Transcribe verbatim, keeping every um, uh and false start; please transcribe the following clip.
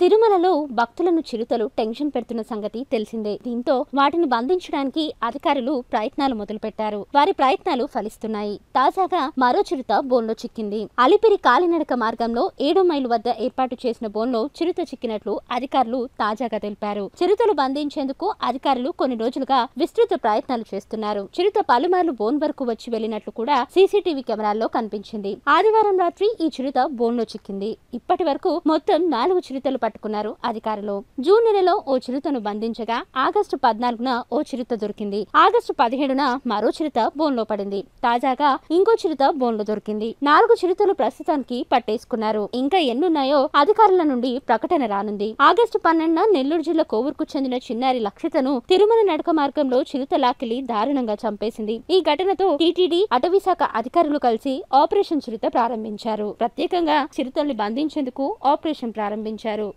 తిరుమలలో భక్తులను చిరుతలు టెన్షన్ పెడుతున్న సంగతి తెలిసిందే. దీంతో వాటిని బంధించడానికి అధికారులు ప్రయత్నాలు మొదలుపెట్టారు. వారి ప్రయత్నాలు ఫలిస్తున్నాయి. తాజాగా మరో చిరుత బోన్లో చిక్కింది. అలిపిరి కాలినడక మార్గంలో ఏడో మైలు వద్ద ఏర్పాటు చేసిన బోన్లో చిరుత చిక్కినట్లు అధికారులు తాజాగా తెలిపారు. చిరుతలు బంధించేందుకు అధికారులు కొన్ని రోజులుగా విస్తృత ప్రయత్నాలు చేస్తున్నారు. చిరుత పలుమార్లు బోన్ వరకు వచ్చి వెళ్లినట్లు కూడా సీసీటీవీ కెమెరాల్లో కనిపించింది. ఆదివారం రాత్రి ఈ చిరుత బోన్లో చిక్కింది. ఇప్పటి వరకు మొత్తం నాలుగు చిరుతలు పట్టుకున్నారు అధికారులు. జూన్ నెలలో ఓ చిరుతను బంధించగా ఆగస్టు పద్నాలుగున ఓ చిరుత దొరికింది. ఆగస్టు పదిహేడున మరో చిరుత బోన్లో పడింది. తాజాగా ఇంకో చిరుత బోన్లో దొరికింది. నాలుగు చిరుతలు ప్రస్తుతానికి పట్టేసుకున్నారు. ఇంకా ఎన్నున్నాయో అధికారుల నుండి ప్రకటన రానుంది. ఆగస్టు పన్నెండున నెల్లూరు జిల్లా కోవూరుకు చెందిన చిన్నారి లక్షితను తిరుమల నడక మార్గంలో చిరుత లాక్కెళ్లి దారుణంగా చంపేసింది. ఈ ఘటనతో టీటీడీ అటవీశాఖ అధికారులు కలిసి ఆపరేషన్ చిరుత ప్రారంభించారు. ప్రత్యేకంగా చిరుతల్ని బంధించేందుకు ఆపరేషన్ ప్రారంభించారు.